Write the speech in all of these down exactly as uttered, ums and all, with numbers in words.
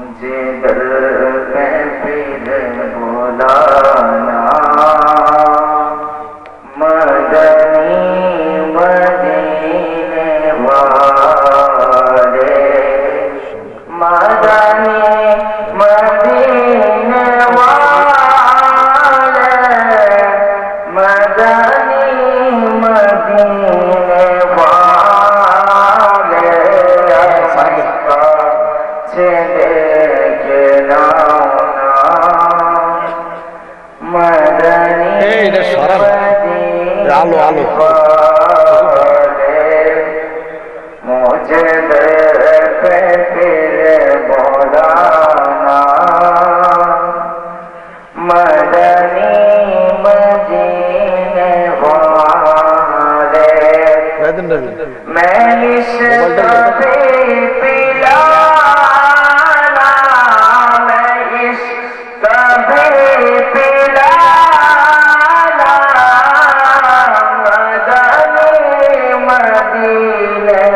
जिधर पे फिर बुलाना मदनी मदीने वाले मदनी मदीने वाले मदनी मदीने वाले आलो आलो मुझे पे फिर बोलाना मदनी मदीने वाले मैं इश्क़ पे पिलाना मैं इश्क़ पे पिलाना मदनी मदीने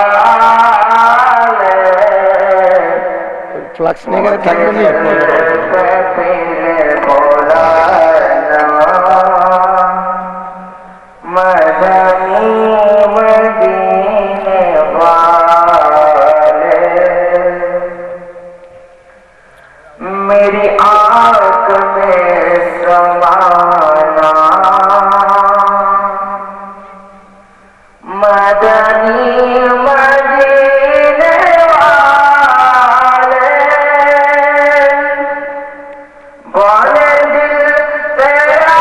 वाले फ्लक्स नहीं करे थक नहीं मदनी मदीने वाले मेरी आँख में समाना मदनी मदीने वाले बोले दिल तेरा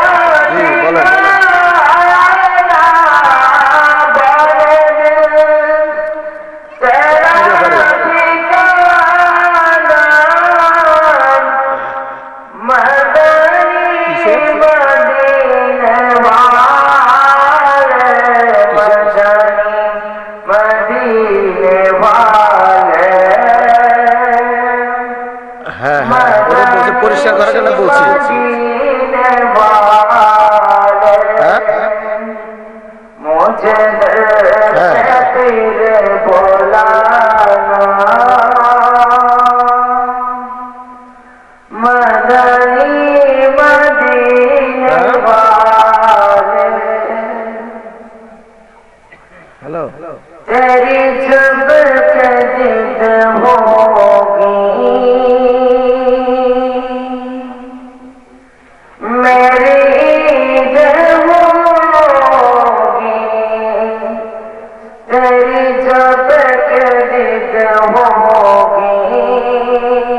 পরিষ্কার করার জন্য বলছি मुझे फिर बोलाना मदनी मदीने वाले हेलो तेरी जब जिद होगी मेरी ईद होगी तेरी जब जिद होगी